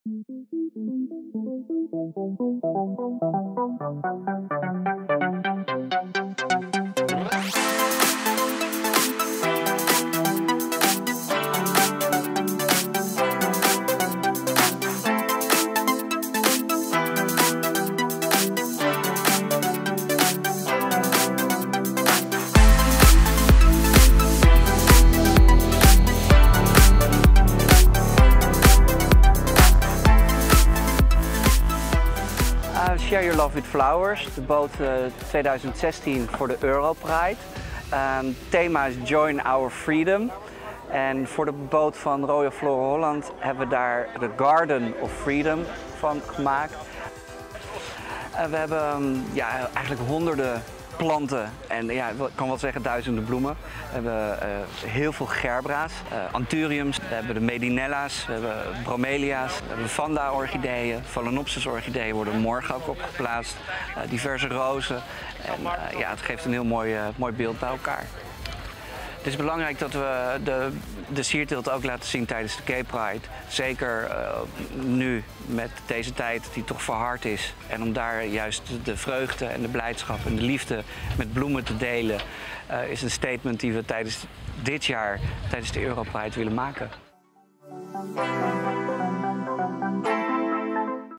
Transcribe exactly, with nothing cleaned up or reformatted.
Share Your Love with Flowers, de boot uh, tweeduizend zestien voor de Europride. Het um, thema is Join Our Freedom. En voor de boot van Royal Flora Holland hebben we daar de Garden of Freedom van gemaakt. Uh, we hebben um, ja, eigenlijk honderden planten en ja, ik kan wel zeggen duizenden bloemen. We hebben uh, heel veel gerbra's, uh, anthuriums, we hebben de medinella's, we hebben bromelia's, we hebben vanda-orchideeën, phalaenopsis-orchideeën worden morgen ook opgeplaatst, uh, diverse rozen. En uh, ja, het geeft een heel mooi, uh, mooi beeld bij elkaar. Het is belangrijk dat we de, de sierteelt ook laten zien tijdens de Gay Pride. Zeker uh, nu met deze tijd die toch verhard is. En om daar juist de vreugde en de blijdschap en de liefde met bloemen te delen, uh, is een statement die we tijdens dit jaar, tijdens de Europride willen maken.